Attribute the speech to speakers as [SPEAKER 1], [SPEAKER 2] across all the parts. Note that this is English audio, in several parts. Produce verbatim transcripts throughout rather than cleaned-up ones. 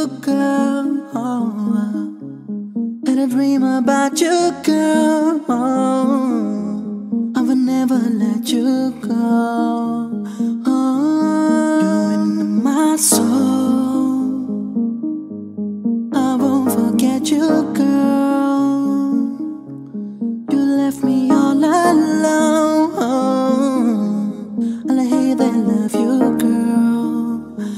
[SPEAKER 1] you, girl. And I dream about you, girl. I will never let you go. You're in my soul. I won't forget you, girl. You left me all alone, and I hate that I love you, girl.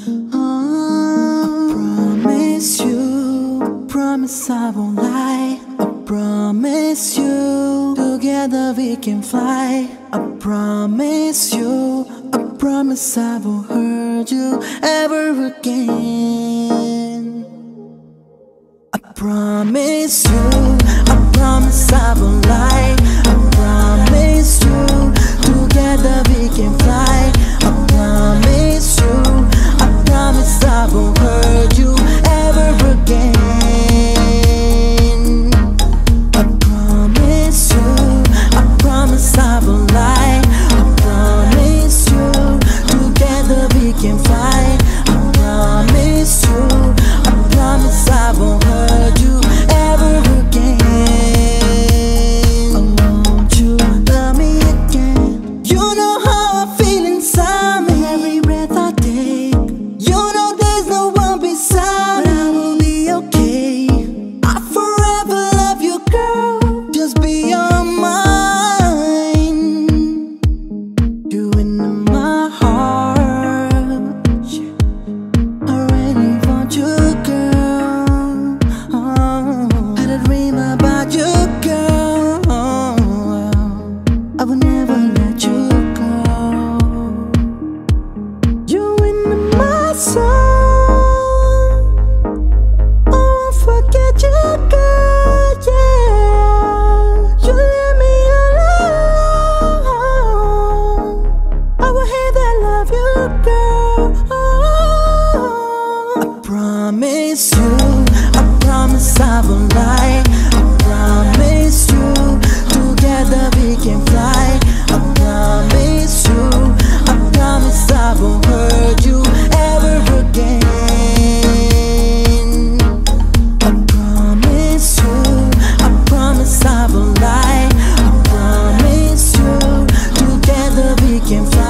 [SPEAKER 1] I promise you, I promise I won't lie. I promise you, together we can fly. I promise you, I promise I won't hurt you ever again. I promise you, I promise I won't lie. I promise you, together we can fly. I promise you, I promise I won't hurt you ever again. I promise you, I promise I won't lie. I promise you, together we can fly. I promise you, I promise I won't hurt you ever again. I want you to love me again. You know how I feel inside me every breath I take. You know there's no one beside me, but I will be okay. I forever love you, girl. Just be on mine. You in my heart. I really want you, girl. Oh, and I dream about you, girl. I will never let you go. You in my soul. I won't forget you, girl. Yeah, you let me alone. I will hate that I love you, girl. I promise you, I promise I won't lie. I promise you, together we can fly. I promise you, I promise I won't hurt you ever again. I promise you, I promise I won't lie. I promise you, together we can fly.